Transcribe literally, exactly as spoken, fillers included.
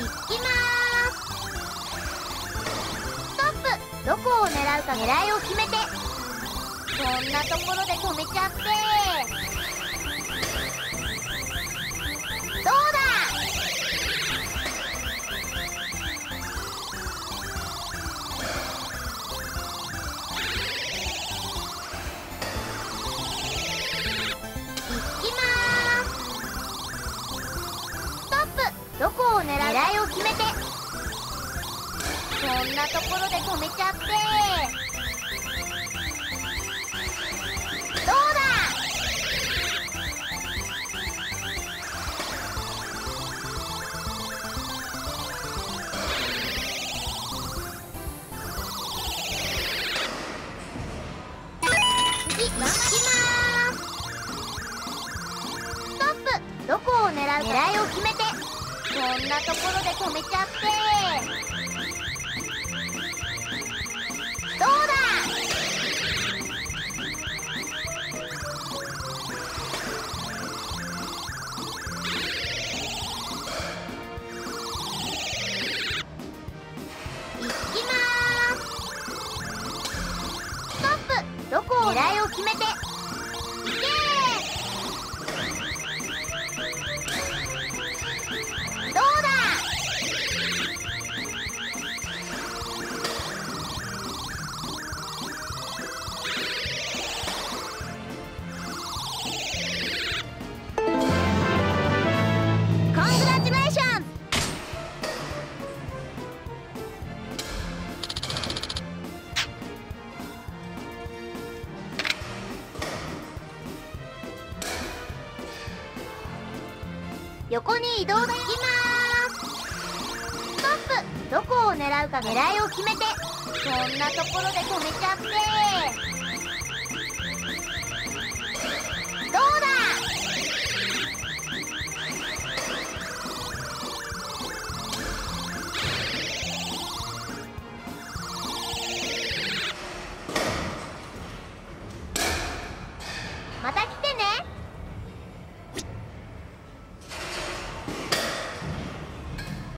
きまーす。ストップ。どこを狙うか狙いを決めて。こんなところで止めちゃって。どうだ。どこを狙う狙いを決めて。こんなところで止めちゃって。どうだ。次行きまーす。ストップ。どこを狙う狙いを決めて。こんなところで止めちゃって。どうだ。行きまーす。ストップ。どこを狙いを決めて。横に移動できまーす。ストップ。どこを狙うか狙いを決めて。こんなところで止めちゃって。